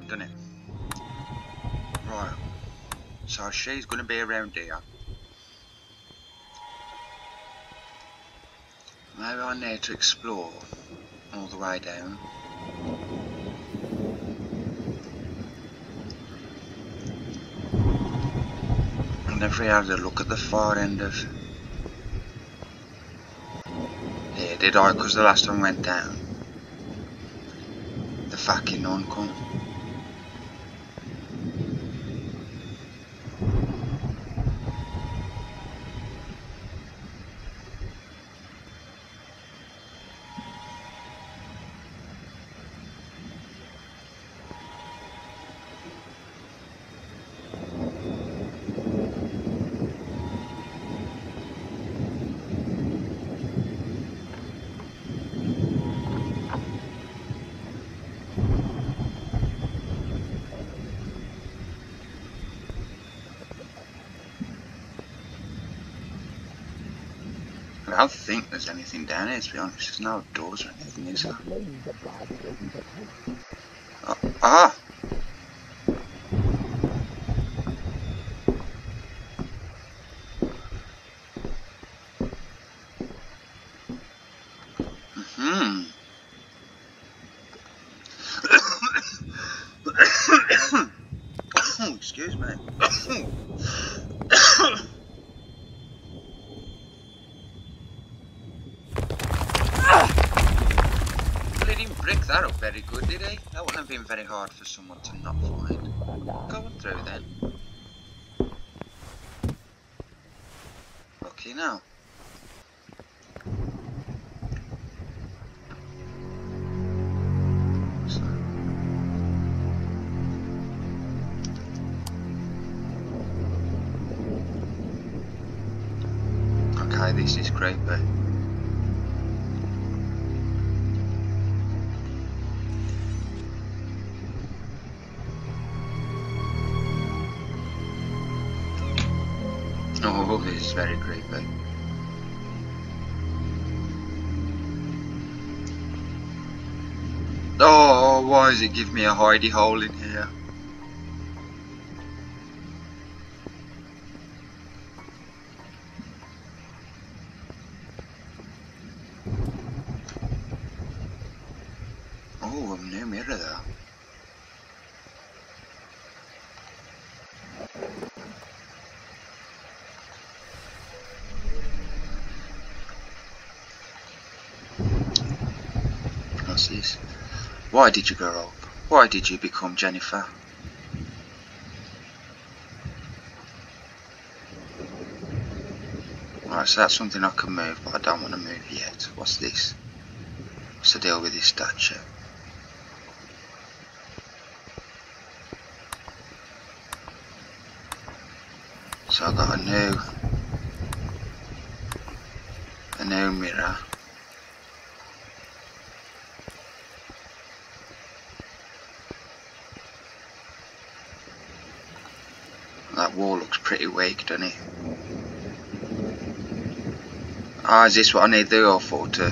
doesn't it? Right. So she's going to be around here. Maybe I need to explore all the way down. I never had a look at the far end of here, did I? Because the last time I went down, the fucking nun come. I don't think there's anything down here, to be honest. There's no doors or anything, is there? Oh, ah! Oh, excuse me. Well, he didn't brick that up very good, did he? That wouldn't have been very hard for someone to not find. Going through then. Lucky now. Okay, this is creepy. Oh, this is very creepy. Oh, why does it give me a hidey hole in here? Oh, a new mirror there. What's this? Why did you grow up? Why did you become Jennifer? Right, so that's something I can move, but I don't want to move yet. What's this? What's the deal with this statue? So I got a new mirror. That wall looks pretty weak, doesn't it? Ah, is this what I need the oil for, to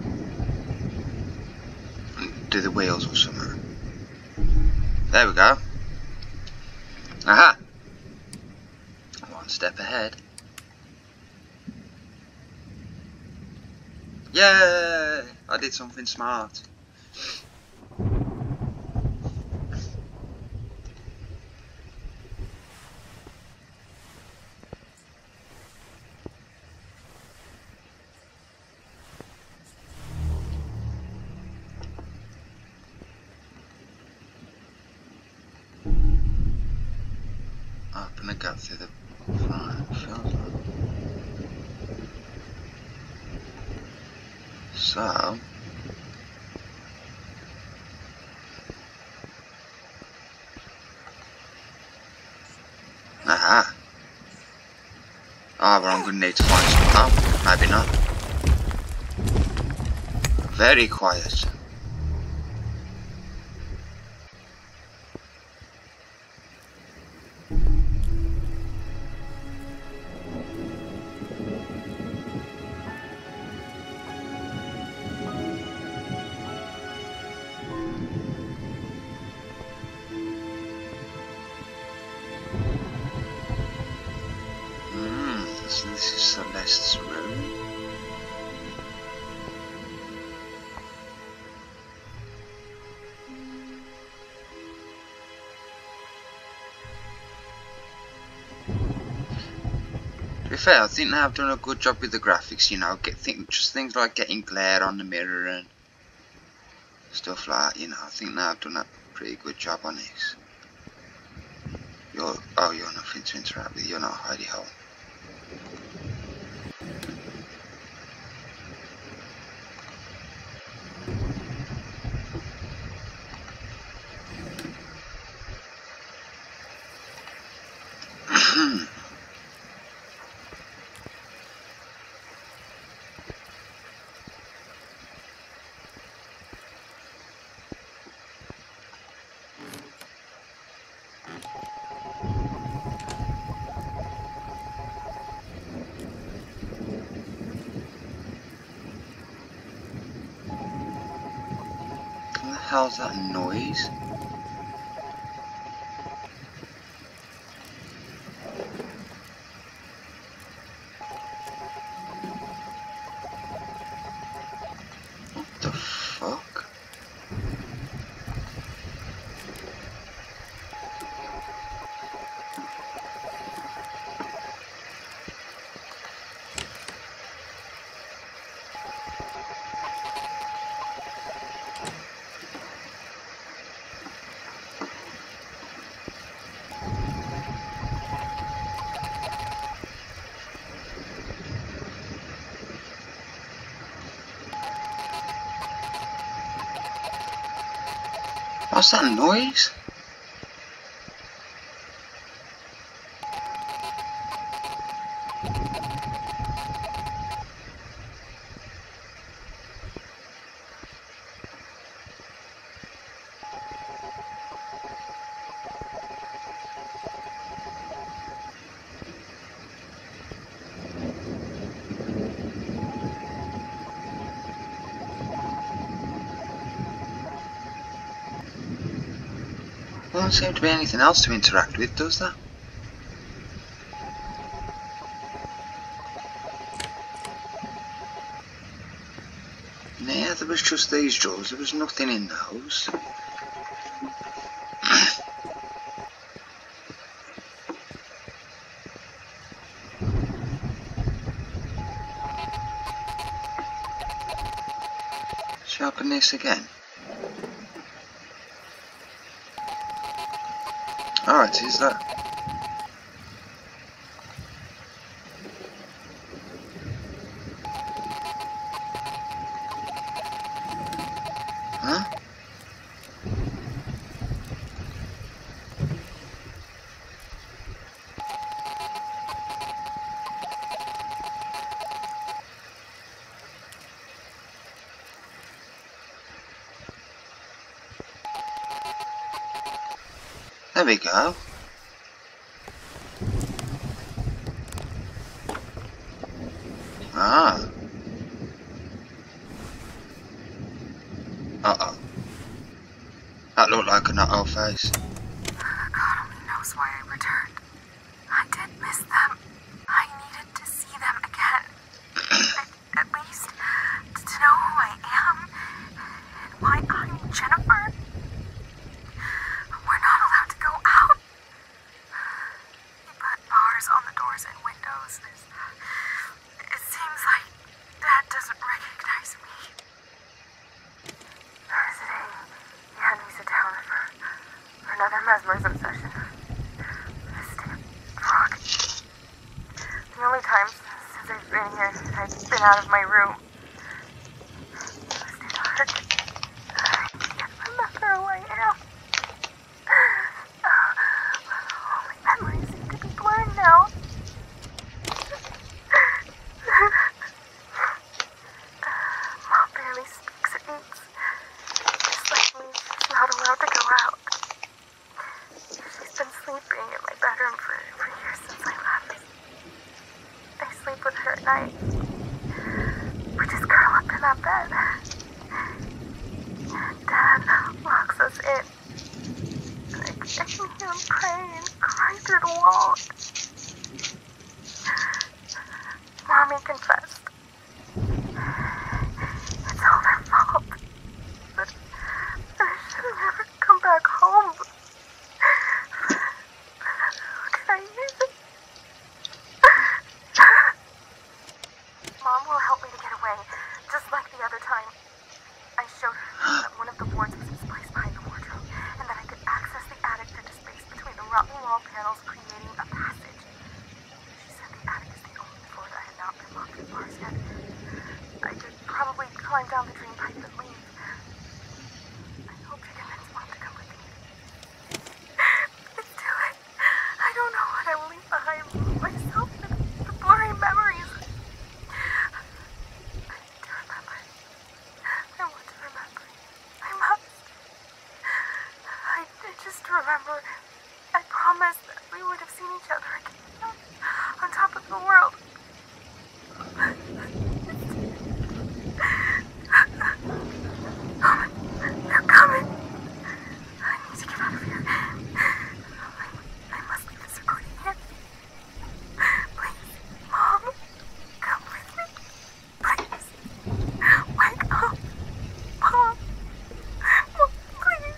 do the wheels or something? There we go. Aha! One step ahead. Yay! I did something smart. Open the gap through the front. So, aha. Ah, but I'm going to need to find some. Oh, maybe not. Very quiet. So this is Celeste's room. To be fair, I think I've done a good job with the graphics, you know, just things like getting glare on the mirror and stuff like that, you know. I think I've done a pretty good job on this. You're nothing to interact with, you're not a hidey hole. What the hell's that noise? What the fuck? What's that noise? There doesn't seem to be anything else to interact with, does there? Yeah, there was just these drawers, there was nothing in those. Shall I open this again? Oh, it is that. Huh? There we go. Ah. Uh-oh. That looked like an uh-oh face. God only knows why I returned. I did miss them. I needed to see them again. At least to know who I am and why I'm Jennifer. We're not allowed to go out. He put bars on the doors and windows. It seems like Dad doesn't recognize me. Today, he had me sit down for another mesmerism session. This damn frog. The only times since I've been here, I've been out of my room. It's too dark. I can't remember who I am. All my memories seem to be blurred now. Mom barely speaks or eats. Just like me, she's not allowed to go out. She's been sleeping in my bedroom for years since I left. I sleep with her at night. We just curl up in that bed. Dad locks us in. I can hear him pray and cry through the walls. Mommy confessed. It's all their fault. But I should have never come back home. Who can I use? Mom will help me to get away, just like the other time. I showed her that one of the wards was misplaced behind the wardrobe, and that I could access the attic through the space between the rotten wall panels, creating a passage. She said the attic is the only floor that had not been locked with bars yet. I could probably climb down the drain pipe and leave. I hope to convince Mom to come with me. It's too late. I don't know what I will leave behind myself and the blurry memories. I need to remember. I want to remember. I must. I just remember. I promised that we would have seen each other again on top of the world. They're coming. I need to get out of here. I must leave this recording here. Please, Mom, come with me. Please. Wake up. Mom. Mom, please.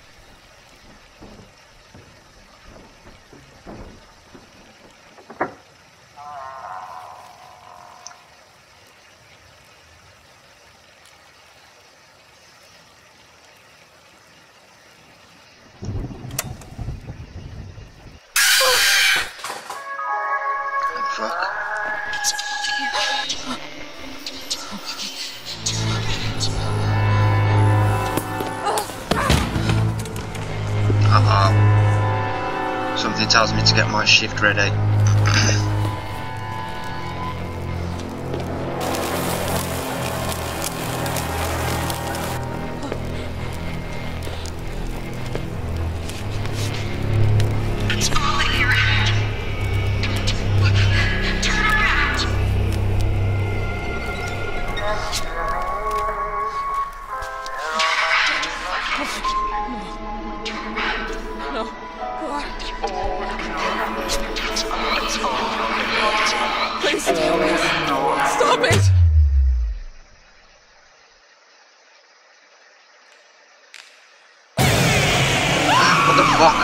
Fuck. Uh-oh. Something tells me to get my shift ready. Please stop it! Stop it! What the fuck?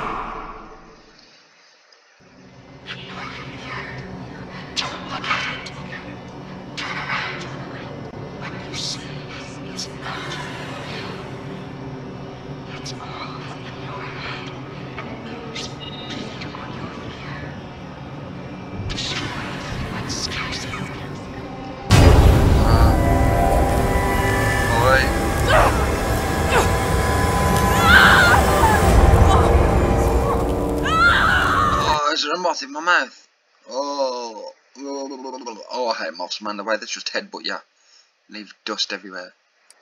There's a moth in my mouth. Oh, I hate moths, man. The way they just headbutt you, leave dust everywhere.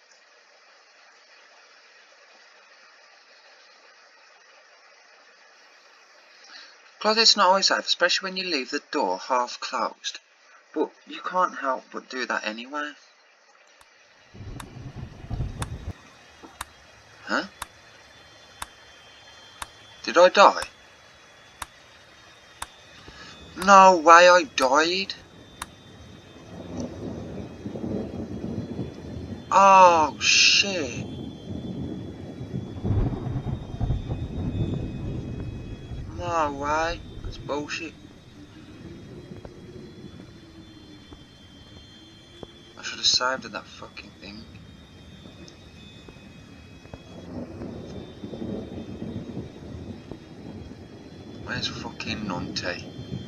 Closet's not always safe, especially when you leave the door half closed. But you can't help but do that anyway. Huh? Did I die? No way I died. Oh shit. No way. That's bullshit. I should have saved that fucking thing. Where's fucking Nunty?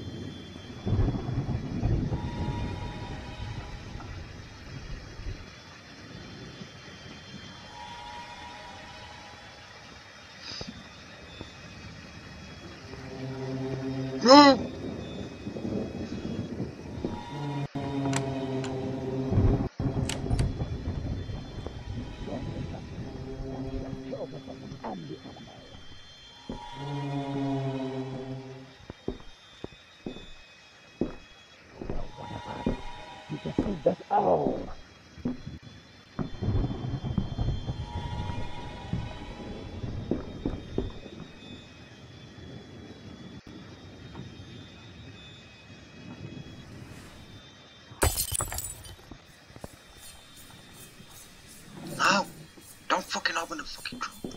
No! fucking open the fucking trunk.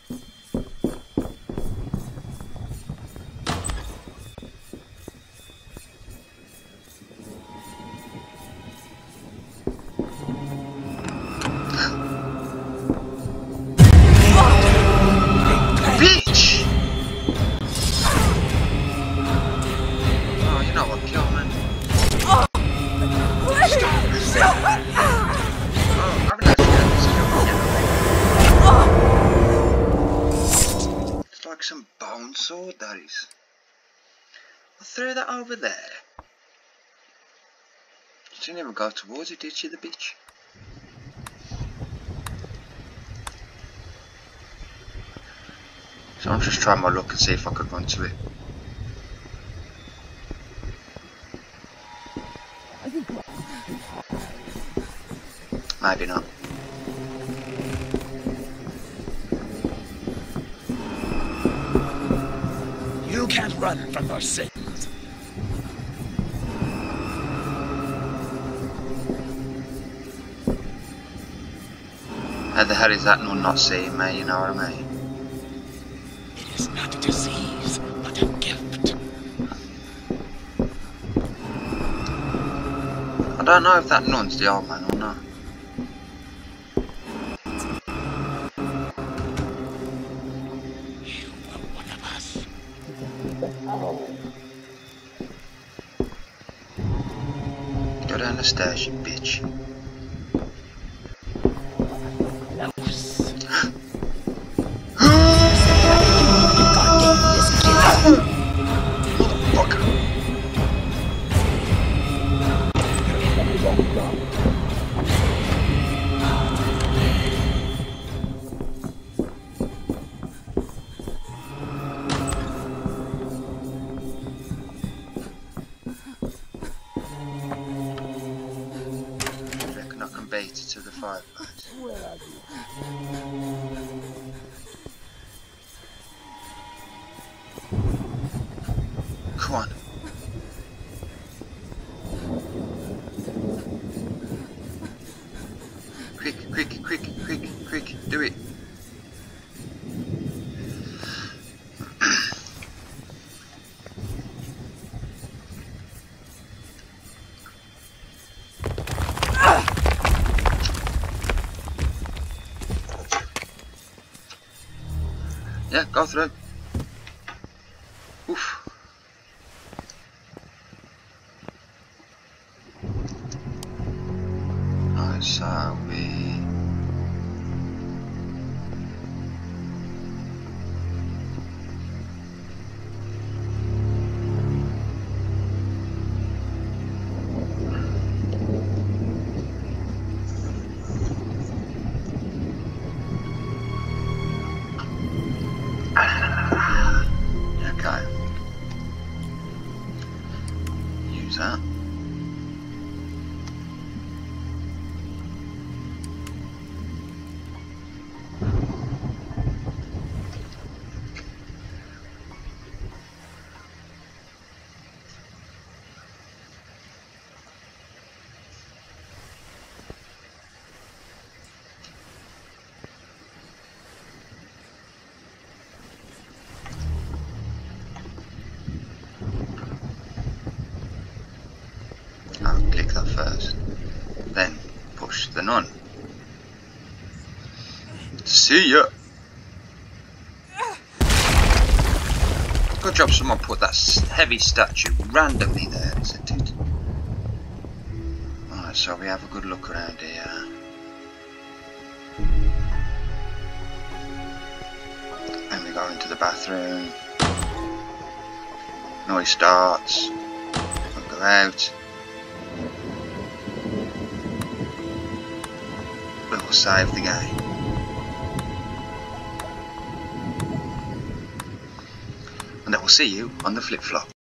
Bitch! Oh, you know what, kill me. Stop! Oh, I've never seen this kill. It's like some bone sword, that is. I threw that over there. She never go towards it, did she, the bitch? So I'm just trying my luck and see if I could run to it. Maybe not. You can't run from your sins. How the hell is that nun not seeing me, you know what I mean? It is not a disease, but a gift. I don't know if that nun's the old man or not. You were one of us. Go down the stairs, you bitch. Bait it to the fireplace. Where are you? Come on. Quick, quick, quick, quick, quick, do it. Yeah, go through. Oof. Nice, so we... Okay. Use that. I'll click that first, then push the nun. See ya! Good job someone put that heavy statue randomly there, isn't it? Alright, so we have a good look around here. Then we go into the bathroom. Noise starts. We'll go out. We'll save the game. And I will see you on the flip-flop.